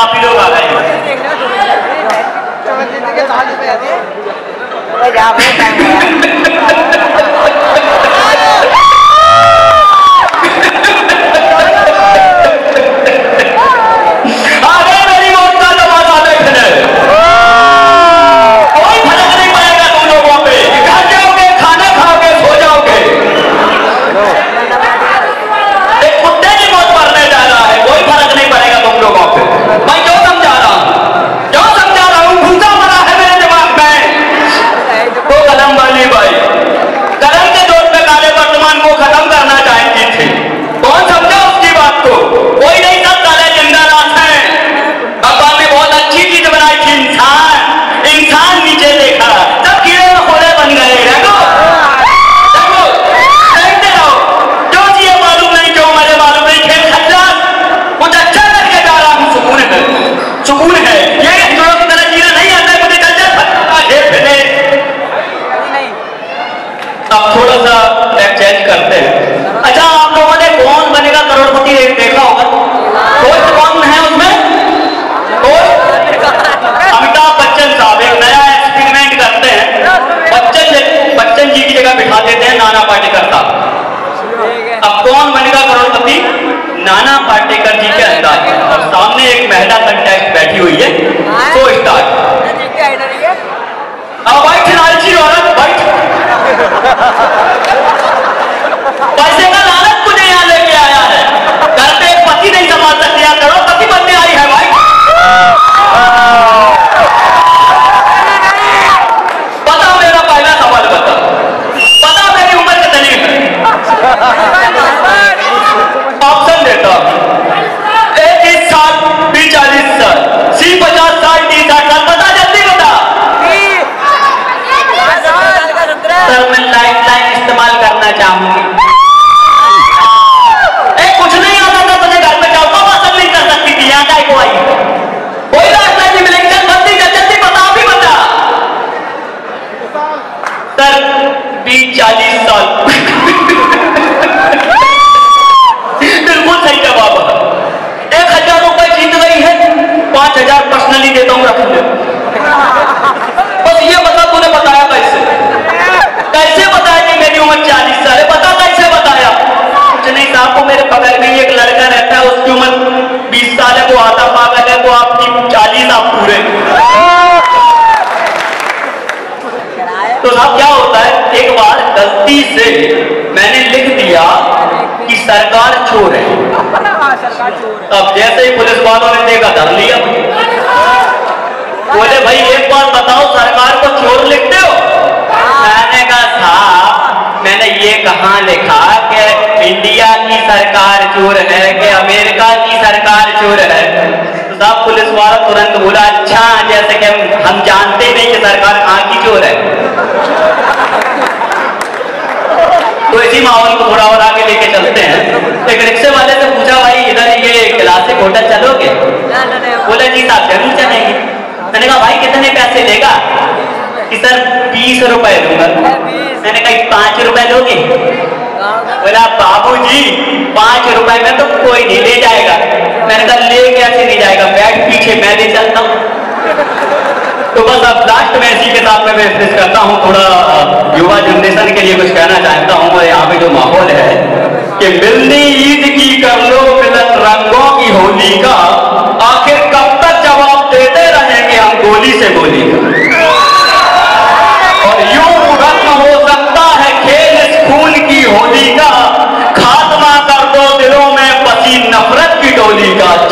आप ही लोग आ गए। नाना पाटेकर जी के अंदाज में। और सामने एक महिला कंटेस्ट बैठी हुई है, तो स्टार्ट। अब बैठ लालची औरत बैठ, पैसे का लालच मुझे यहाँ लेके आया है, घर पे एक पति नहीं संभाल सकती, यहाँ करोड़पति बनने आई है भाई। बता मेरा पहला सवाल बता मेरी उम्र कितनी है? ऑप्शन देता हूं, A 30 साल, B 40 साल, C 50 साल, D 60 साल। बता जल्दी बता। सर मैं लाइफ इस्तेमाल करना चाहूंगी। कुछ नहीं आता था तुझे, घर पे जाओ तो पसंद नहीं कर सकती थी, यहाँ को आई कोई लाइफ नहीं मिलेगी। जल्दी बता, भी बता। सर B 40 साल। बिल्कुल सही जवाब। 1000 रुपए जीत गई है, 5000 पर्सनली देता हूँ, रख ले। बस ये बता तूने बताया कैसे बताया कि मेरी उम्र 40 साल है? बता कैसे बताया? कुछ नहीं साहब, को मेरे बगल में एक लड़का रहता है, उसकी उम्र 20 साल है, वो आधा पागल है, वो आपकी 40 आप पूरे। तो साहब क्या होता है, एक बार गलती से मैंने लिख दिया कि सरकार चोर है। अब जैसे ही पुलिस वालों ने देखा, धर लिया। बोले भाई एक बात बताओ, सरकार को चोर लिखते हो? मैंने कहा साहब मैंने ये कहाँ लिखा कि इंडिया की सरकार चोर है कि अमेरिका की सरकार चोर है? तो साहब पुलिस वाला तुरंत बोला अच्छा, जैसे कि हम जानते नहीं कि सरकार कहाँ की चोर है। तो इसी माहौल को थोड़ा और आगे लेके चलते हैं। एक रिक्शे वाले से पूछा भाई इधर ये क्लासिक होटल चलोगे? बोले जी साहब जरूर चलेंगे। मैंने कहा भाई कितने पैसे लेगा? कि सर 20 रुपए लूंगा। मैंने कहा 5 रुपए लोगे? बोला बाबूजी 5 रुपए में तो कोई नहीं ले जाएगा। मैंने कहा ले कैसे नहीं जाएगा, बैठ पीछे मैं ले चलता हूँ। तो बस अब लास्ट में इसी के साथ में मैं करता हूँ, थोड़ा युवा जनरेशन के लिए कुछ कहना चाहता हूँ। और यहाँ पे जो माहौल है कि मिलनी ईद की कर लो मिलन रंगों की होली का, आखिर कब तक जवाब देते रहेंगे हम गोली से गोली का। और यूं रत्न हो सकता है खेल इस खून की होली का, खात्मा कर दो दिलों में बसी नफरत की डोली का।